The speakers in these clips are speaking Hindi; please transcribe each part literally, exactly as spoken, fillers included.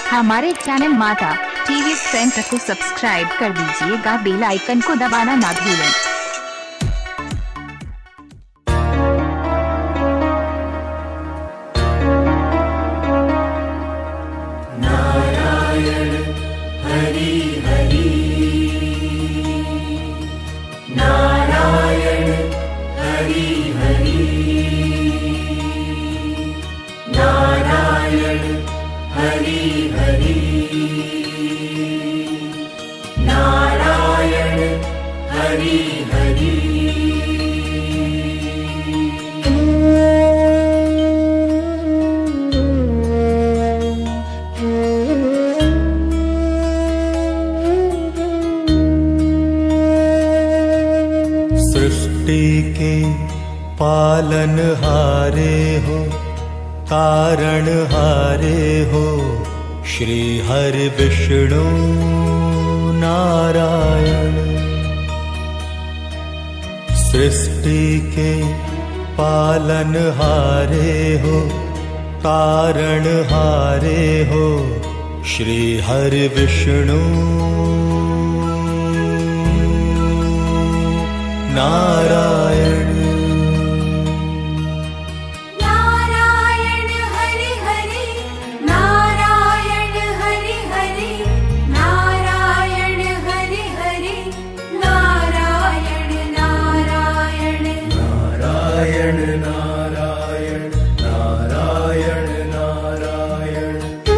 हमारे चैनल माता टीवी सेंटर को सब्सक्राइब कर दीजिएगा, बेल आइकन को दबाना ना भूलें। नारायण हरि हरि, नारायण हरि हरि, नारायण हरि हरि, नारायण हरि हरि। सृष्टि के पालनहारे हो, कारण हारे हो, श्री हरि विष्णु नारायण। सृष्टि के पालनहारे हो, कारण हारे हो, श्री हरि विष्णु नारायण। नारायण हरि हरि, नारायण हरि हरि, नारायण हरि हरि, नारायण नारायण, नारायण नारायण, नारायण नारायण।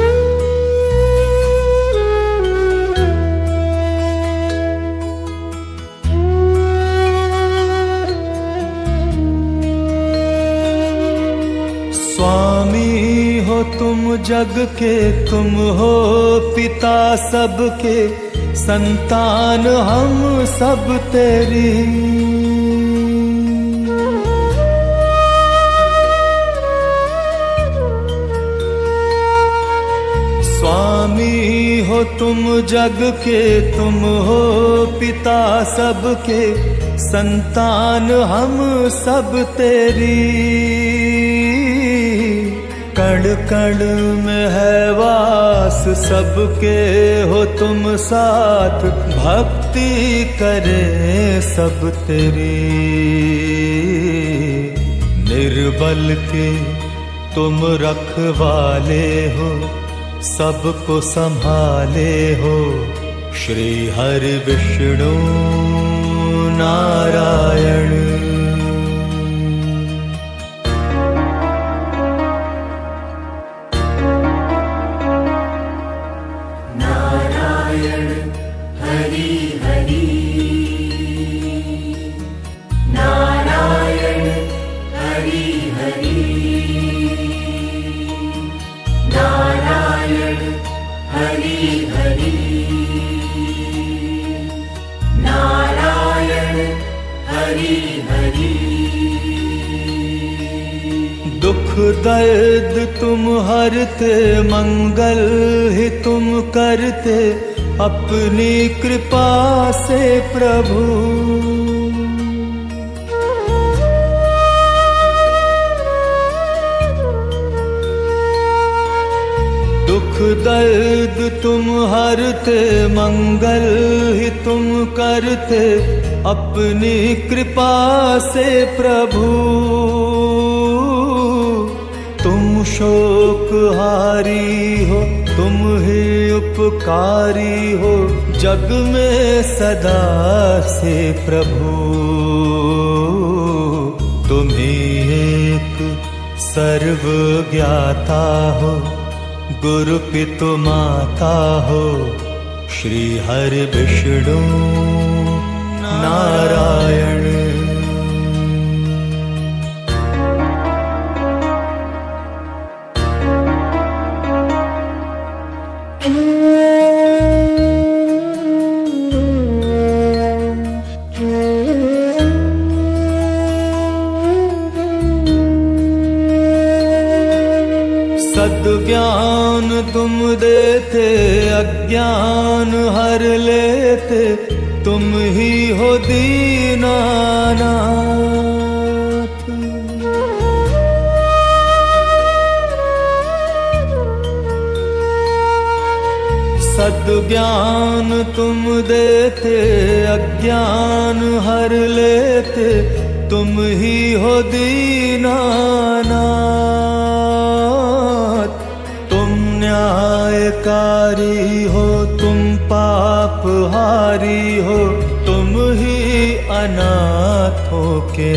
स्वामी हो तुम जग के, तुम हो पिता सबके, संतान हम सब तेरी। स्वामी हो तुम जग के, तुम हो पिता सबके, संतान हम सब तेरी। कण कण में है वास सबके, हो तुम साथ, भक्ति करे सब तेरी। निर्बल के तुम रखवाले हो, सबको संभाले हो, श्री हरि विष्णु नारायण। नारायण हरि हरि, नारायण हरि हरि, नारायण हरि हरि, नारायण हरि हरि। दुख दर्द तुम हरते, मंगल ही तुम करते, अपनी कृपा से प्रभु। दुख दर्द तुम हरते, मंगल ही तुम करते, अपनी कृपा से प्रभु। तुम शोक हारी हो, तुम ही उपकारी हो, जग में सदा से प्रभु। तुम ही एक सर्व ज्ञाता हो, गुरु पितु माता हो, श्री हरि विष्णु नारायण। सद्ज्ञान तुम देते, अज्ञान हर लेते, तुम ही हो दीनानाथ। सद्ज्ञान तुम देते, अज्ञान हर लेते, तुम ही हो दीनानाथ। तुम न्यायकारी हो, तुम पापहारी हो, तुम ही अनाथों के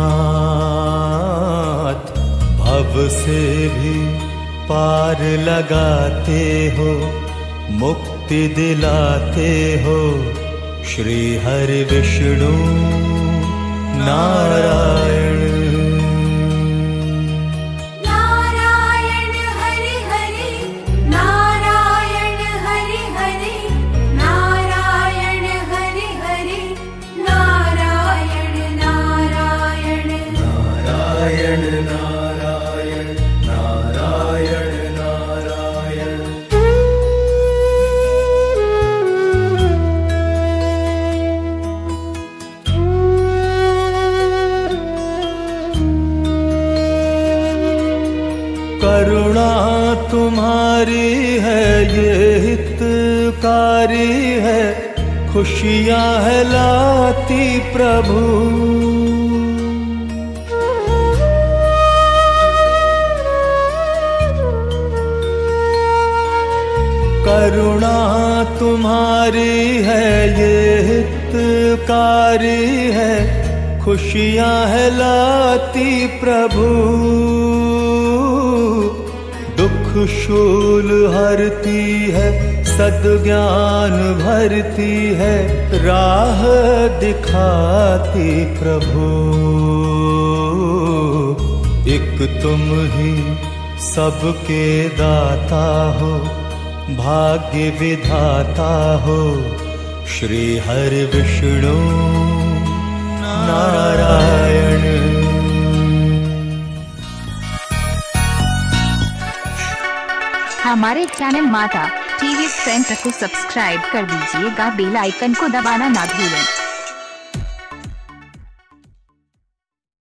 नाथ। भव से भी पार लगाते हो, मुक्ति दिलाते हो, श्री हरि विष्णु नारायण। नारायण हरि हरि, नारायण हरि हरि, नारायण हरि हरि, नारायण नारायण। नारायण नारायण नारायण नारायण। करुणा तुम्हारी है ये हितकारी है, खुशियां है लाती प्रभु। करुणा तुम्हारी है ये हितकारी है, खुशियां है लाती प्रभु। दुख शूल हरती है, सद्ज्ञान भरती है, राह दिखाती प्रभु। एक तुम ही सबके दाता हो, भाग्य विधाता हो, श्री हरि विष्णु नारायण। हमारे चैनल माता टीवी सेंटर को सब्सक्राइब कर दीजिएगा, बेल आइकन को दबाना ना भूलें।